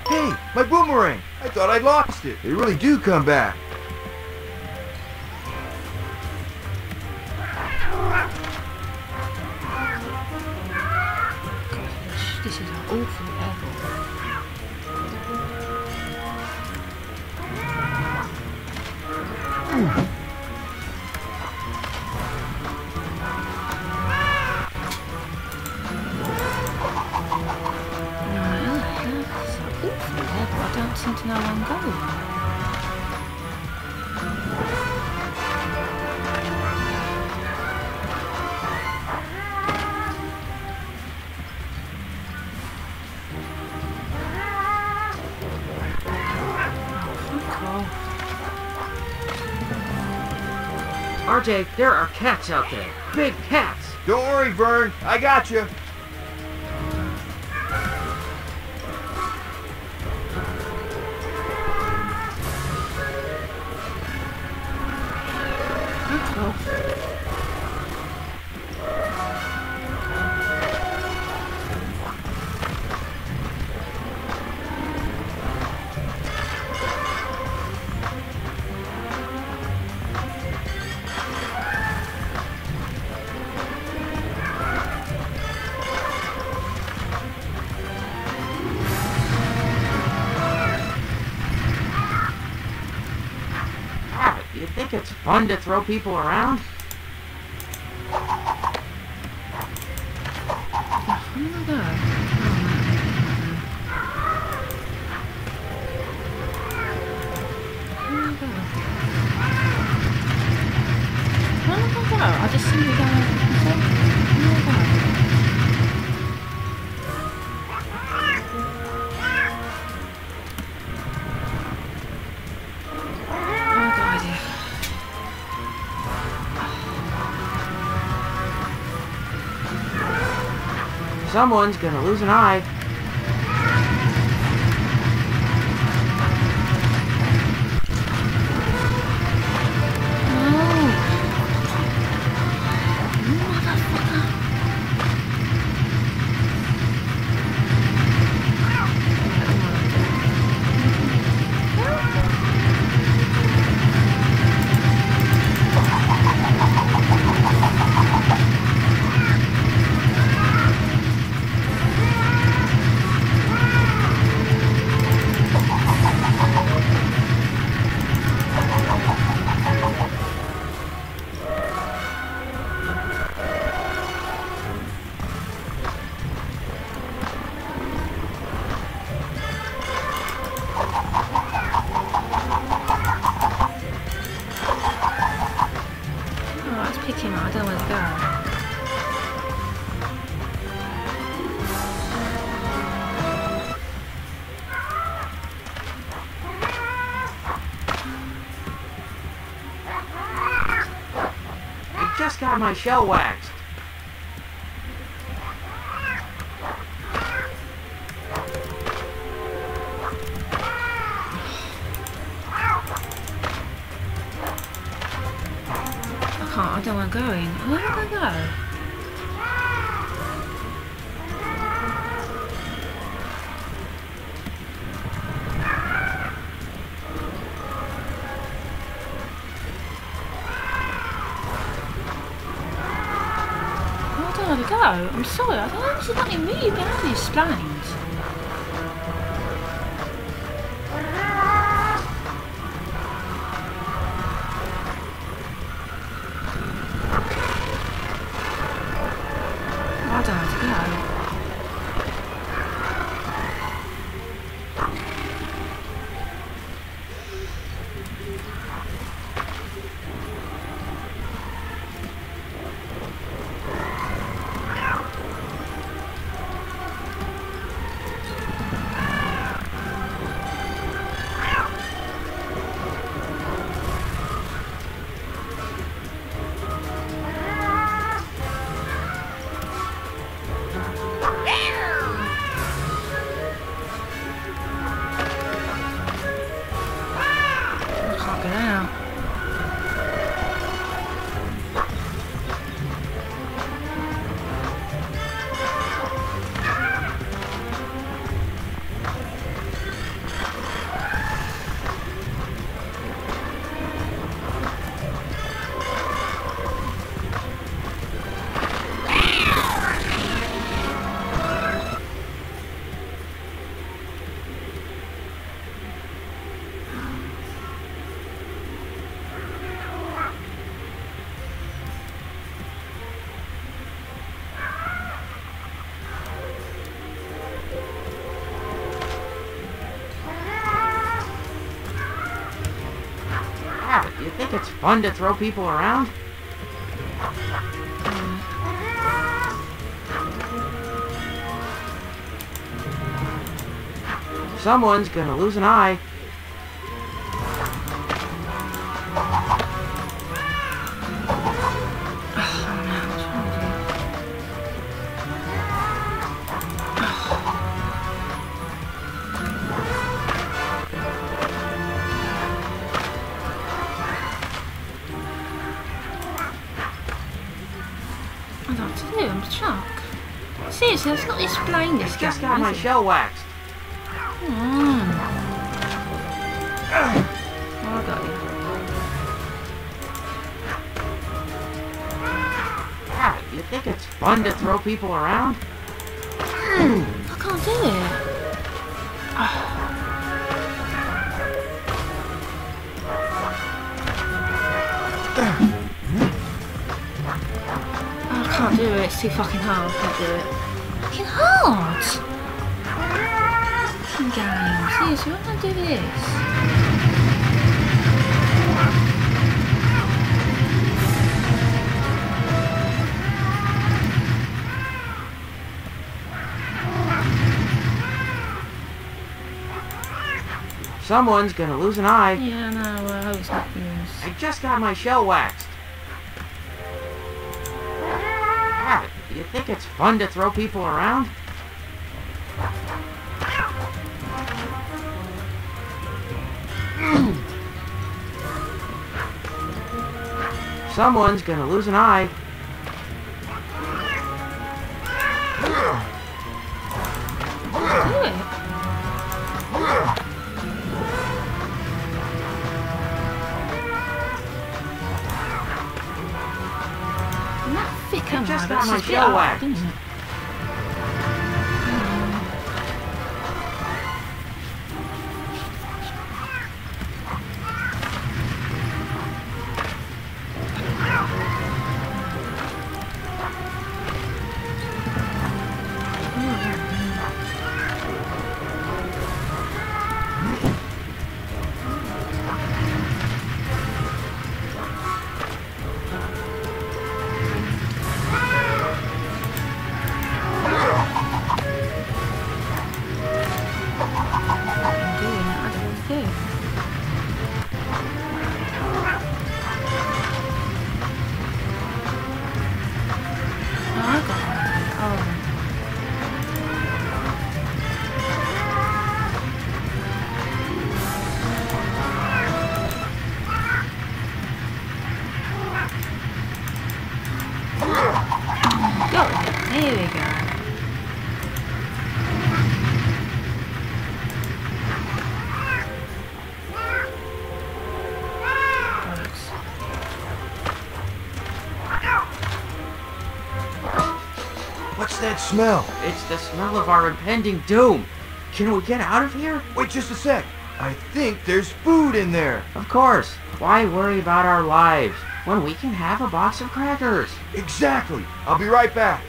Hey, my boomerang! I thought I'd lost it. They really do come back. Gosh, this is an awful level. I don't seem to know where I'm going. RJ, there are cats out there. Big cats. Don't worry, Vern. I got you. You think it's fun to throw people around? I just see you going. Someone's gonna lose an eye. I don't want to go. I just got my shell waxed. I don't want to go in. Where would I go? I don't want to go. I'm sorry. I don't know. This is nothing really behind these splines. I don't have to go. think it's fun to throw people around? Someone's gonna lose an eye. I'm stuck. Seriously, let's not explain this game. Just got my shell waxed. Oh, I got you. Yeah, you think it's fun to throw people around? I can't do it. I can't do it, it's too fucking hard, I can't do it. Fucking hard! Fucking game, seriously, why can't I do this? Someone's gonna lose an eye. Yeah, no, I hope it's not yours. I just got my shell waxed. Yeah, you think it's fun to throw people around? Someone's gonna lose an eye. Do it. I'm not thick, am I? Just But got it's my just a bit shell hard, waxed. isn't it? Here we go. What's that smell? It's the smell of our impending doom. Can we get out of here? Wait just a sec. I think there's food in there. Of course. Why worry about our lives when we can have a box of crackers? Exactly. I'll be right back.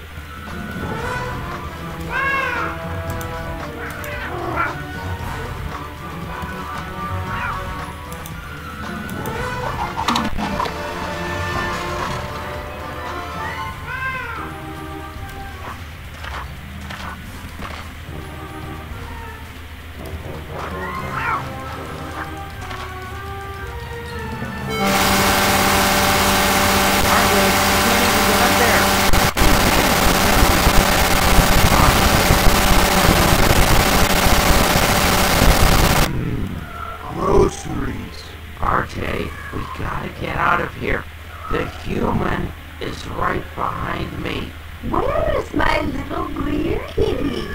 Groceries. RJ, we gotta get out of here. The human is right behind me. Where is my little green kitty?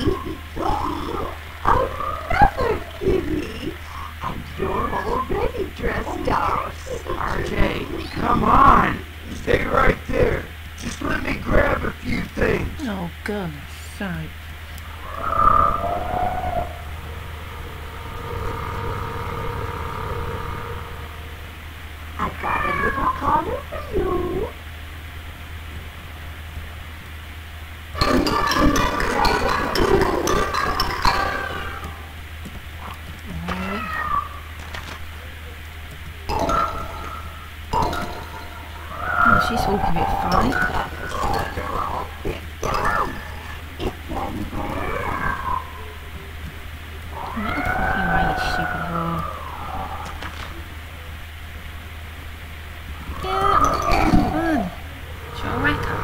Another kitty! And you're already dressed up. RJ, come on. Stay right there. Just let me grab a few things. Oh, goodness sake. I got a little collar for you. she's talking a bit funny. Get the fucking way, you stupid whore. Yeah, come on. Shut a rack up.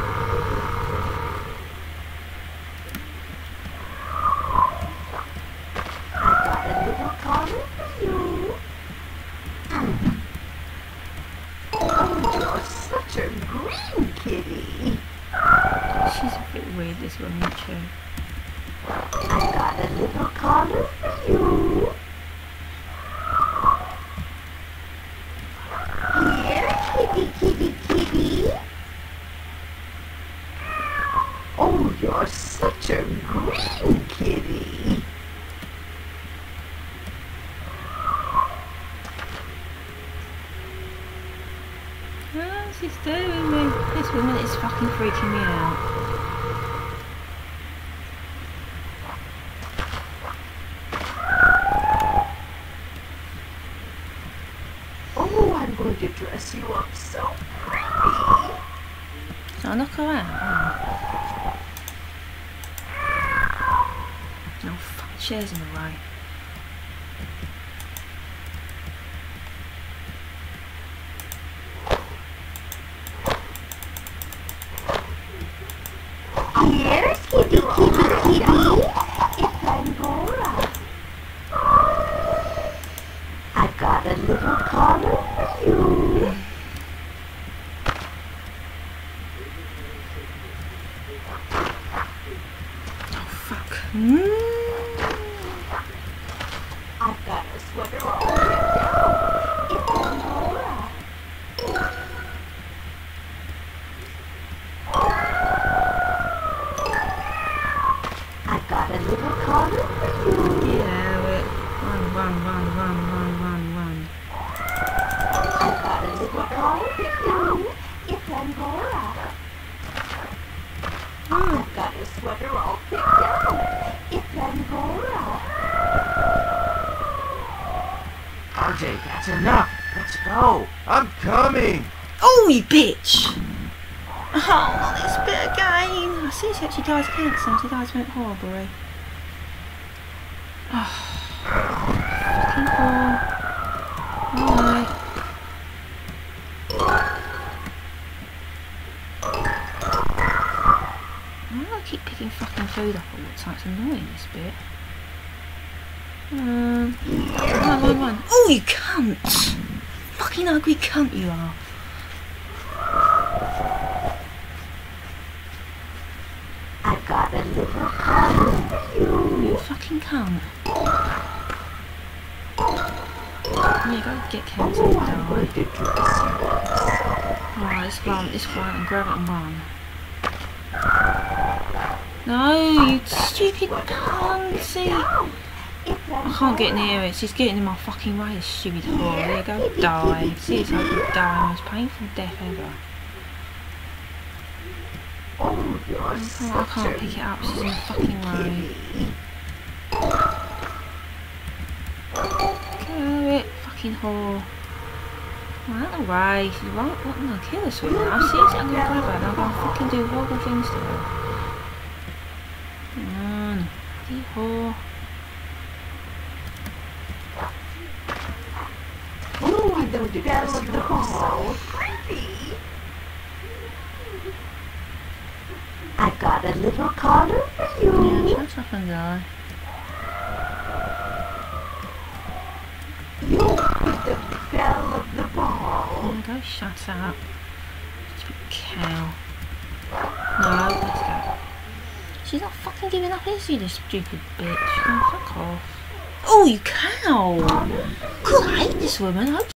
Such a green kitty. She's a bit weird, this woman, isn't she? I got a little collar for you. Here, kitty, kitty, kitty. Oh, you're such a green kitty. What's this doing me? This woman is fucking freaking me out. Oh, I'm going to dress you up so pretty. So I knock her out? Oh fuck, chairs in the way. Here's kitty, kitty, kitty. It's Angora. I got a little collar for you. Oh fuck. I've got a sweater all ripped out. It's Angora. I've got a little collar for you. Yeah, wait. Run. I've got a little collar for you. It's Angora. I've got a sweater all picked out. It's Angora. RJ, that's enough. Let's go. I'm coming. Oh, you bitch! Oh, not this bit again! I see she actually dies of cancer and she dies from it horribly. Oh, fucking whore. Why? Why do I keep picking fucking food up all the time? It's annoying, this bit. Run. Oh, you cunt! Fucking ugly cunt you are. I've got a little collar for you. You fucking cunt. Yeah, go get cancer and I'm die. going to dress you up. Alright, let's run and grab it and run. No, you stupid cunt, see? I can't get near it, she's getting in my fucking way, this stupid whore. There you go, die. See, it's like you die, most painful death ever. Oh, you're I can't pick it up, she's in the fucking way. Go it, fucking whore. Well, out of the way, she's wanting to kill this woman. I've seen it, I'm gonna grab her and I'm gonna fucking do horrible things to her. Come on, bloody whore. Oh, I don't dress you up so pretty. I've got a little collar for you. Yeah, shut up and die. You with the bell of the ball. Yeah, go shut up. Stupid cow. No, let's go. She's not fucking giving up, is she, this stupid bitch? Oh, fuck off. Oh, you cow! God, I hate this woman. I hope